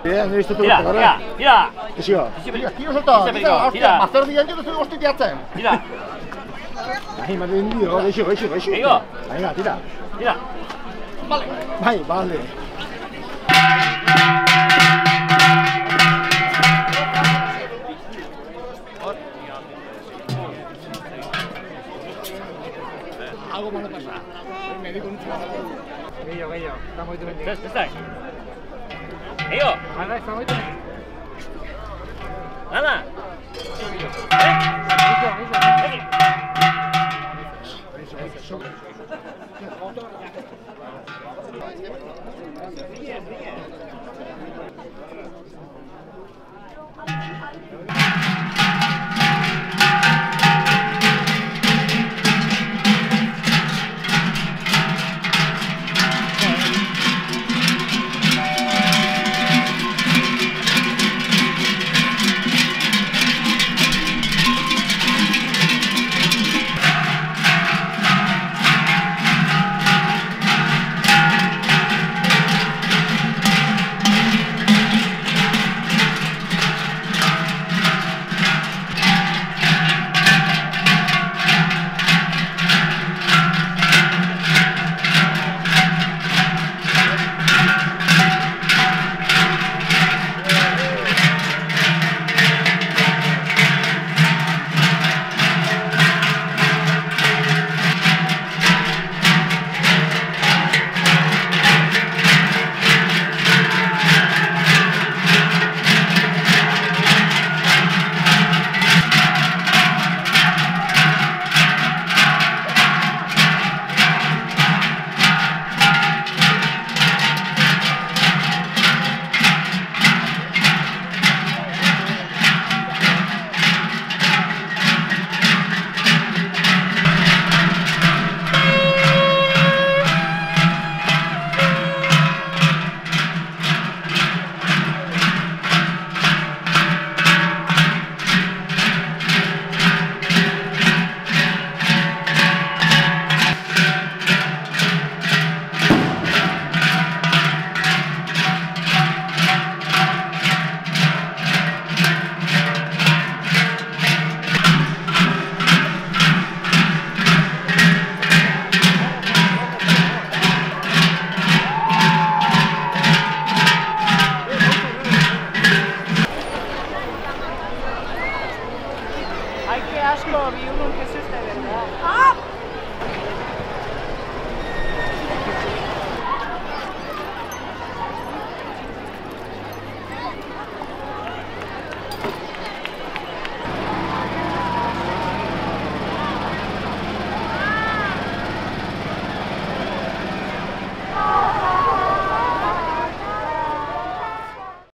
Bien, he visto tu Tira, tira, tira. Tira, Tira solta, tira. Bazerdian jo duzu ostitiatzen. Tira. Ahí, me ha vendido. Gaixo. Venga. Venga, tira. Tira. Vale. Bai, vale. Algo malo pasa. Me digo un Gehiago. Está moitu bendik. Bestak. Ego. Hala, está moitu bendik. Hala. Eso.